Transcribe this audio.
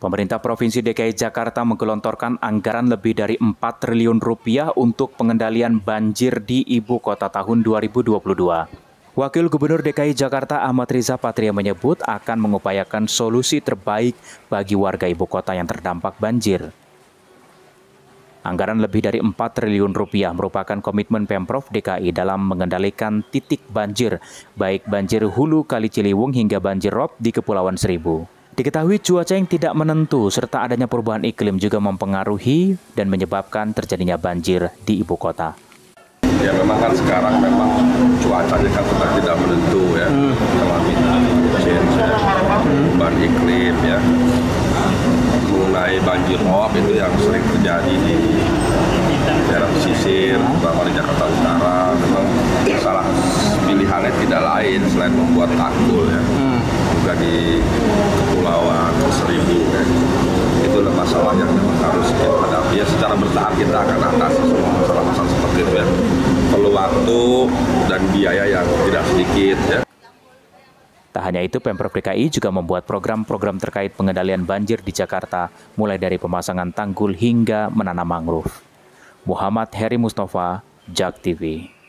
Pemerintah Provinsi DKI Jakarta menggelontorkan anggaran lebih dari 4 triliun rupiah untuk pengendalian banjir di ibu kota tahun 2022. Wakil Gubernur DKI Jakarta Ahmad Riza Patria menyebut akan mengupayakan solusi terbaik bagi warga ibu kota yang terdampak banjir. Anggaran lebih dari 4 triliun rupiah merupakan komitmen Pemprov DKI dalam mengendalikan titik banjir, baik banjir hulu Kali Ciliwung hingga banjir rob di Kepulauan Seribu. Diketahui cuaca yang tidak menentu serta adanya perubahan iklim juga mempengaruhi dan menyebabkan terjadinya banjir di ibu kota. Ya memang kan sekarang memang cuacanya kan sudah tidak menentu ya, climate change ya, perubahan iklim ya. Mengenai banjir rob itu yang sering terjadi di daerah pesisir, terutama di Jakarta Utara, memang salah pilihannya tidak lain selain membuat tanggul ya. Juga di Kepulauan Seribu ya. Itulah masalah yang memang harus kita hadapi ya, secara bertahap kita akan atasi semua masalah-masalah seperti itu ya. Perlu waktu dan biaya yang tidak sedikit ya. Tak hanya itu, Pemprov DKI juga membuat program-program terkait pengendalian banjir di Jakarta, mulai dari pemasangan tanggul hingga menanam mangrove. Muhammad Heri Mustafa, JAK TV.